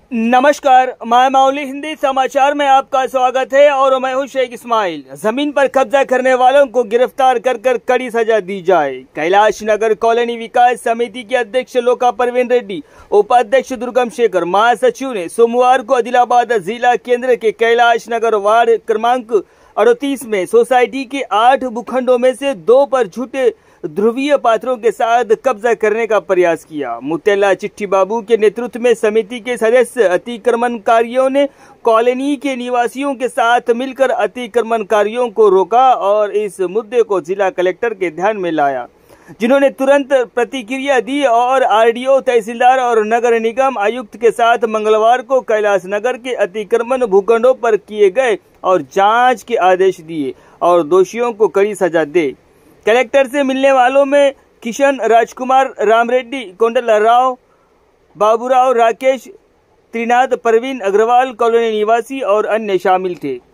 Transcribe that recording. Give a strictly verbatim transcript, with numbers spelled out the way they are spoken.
नमस्कार, मैं मौली हिंदी समाचार में आपका स्वागत है और मैं हूं शेख इस्माइल। जमीन पर कब्जा करने वालों को गिरफ्तार कर कर कड़ी सजा दी जाए। कैलाश नगर कॉलोनी विकास समिति के अध्यक्ष लोका परवीन रेड्डी, उपाध्यक्ष दुर्गम शेखर, महासचिव ने सोमवार को आदिलाबाद जिला केंद्र के कैलाश नगर वार्ड क्रमांक अड़तीस में सोसाइटी के आठ भूखंडों में से दो पर झूठे ध्रुवीय पात्रों के साथ कब्जा करने का प्रयास किया। मुतेला चिट्ठी बाबू के नेतृत्व में समिति के सदस्य अतिक्रमणकारियों ने कॉलोनी के निवासियों के साथ मिलकर अतिक्रमणकारियों को रोका और इस मुद्दे को जिला कलेक्टर के ध्यान में लाया, जिन्होंने तुरंत प्रतिक्रिया दी और आरडीओ, तहसीलदार और नगर निगम आयुक्त के साथ मंगलवार को कैलाश नगर के अतिक्रमण भूखंडों पर किए गए और जांच के आदेश दिए और दोषियों को कड़ी सजा दे। कलेक्टर से मिलने वालों में किशन, राजकुमार, राम रेड्डी, कोंडला राव, बाबूराव, राकेश, त्रिनाथ, परवीन अग्रवाल, कॉलोनी निवासी और अन्य शामिल थे।